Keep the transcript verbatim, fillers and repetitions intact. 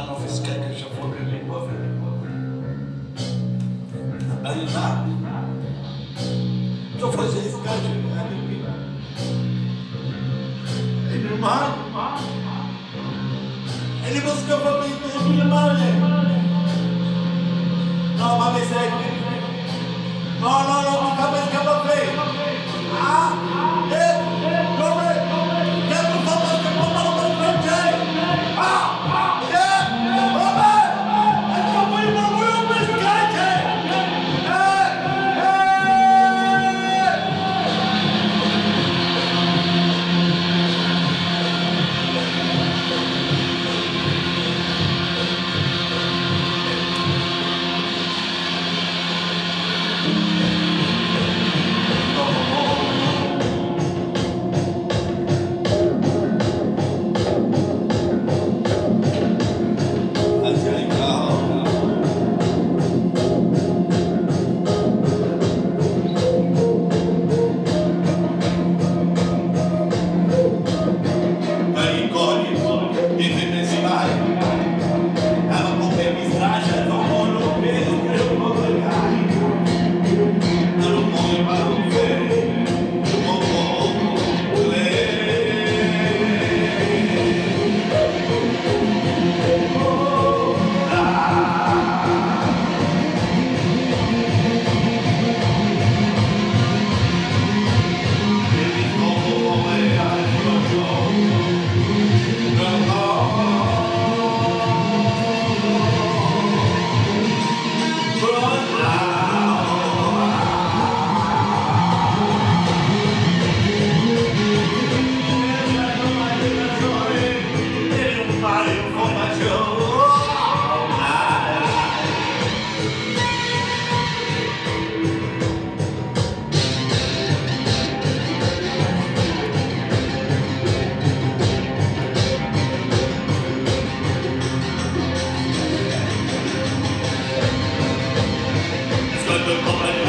lá no fiscal que já foi pra mim, pô, velho. Aí lá, eu fazia isso, cara, ele, irmão, ele buscou pra mim tudo, irmão, né? Não, mas isso aí, não, não, não, nunca mais que eu vou ver. Ah, eu, eu, eu, quero falar que eu vou dar uma frente. Ah, eu, eu, é que eu vou ir no meu biscate. Come on.